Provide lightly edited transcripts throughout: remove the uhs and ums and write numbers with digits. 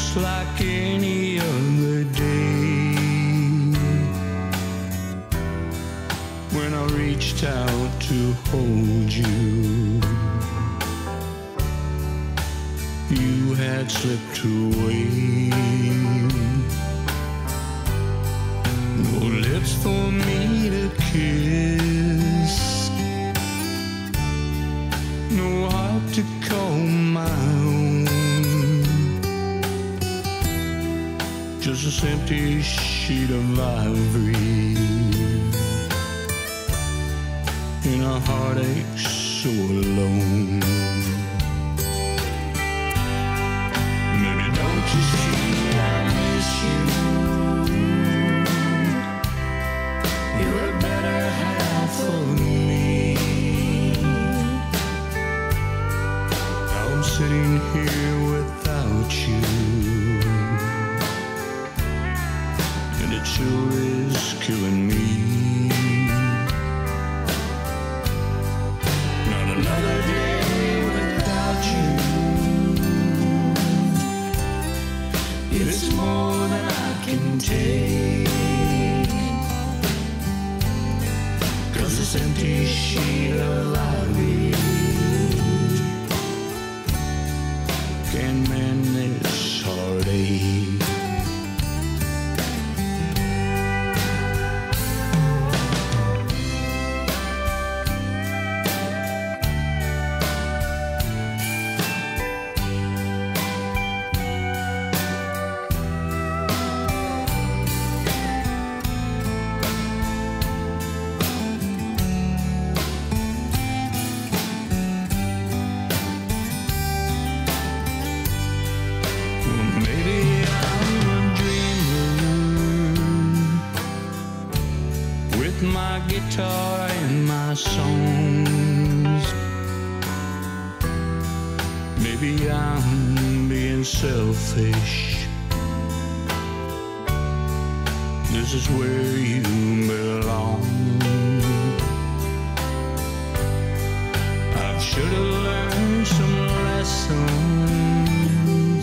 just like any other day. When I reached out to hold you, you had slipped away. No lips for me to kiss, no heart to call my own, just this empty sheet of ivory and a heartache so alone. Maybe don't you see I miss you? You're a better half of me. I'm sitting here without you, and it sure is killing me. Not another day without you. It's more than I can take, 'cause this empty sheet of ivory can mend this heartache. My guitar and my songs, maybe I'm being selfish. This is where you belong. I should have learned some lessons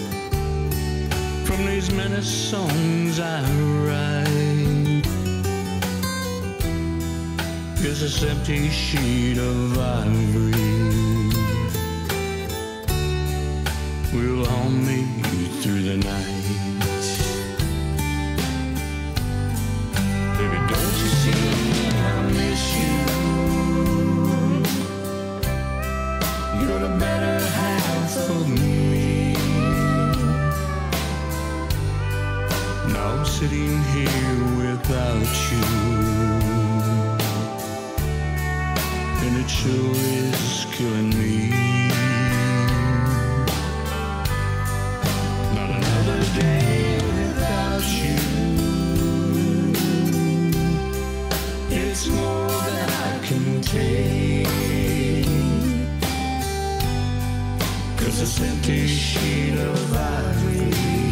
from these many songs I write. 'Cause this empty sheet of ivory will haunt me through the night. Baby, don't you see I miss you? You're the better half of me. Now I'm sitting here without you, and it sure is killing me. Not another day without you. It's more than I can take, 'cause this empty sheet of ivory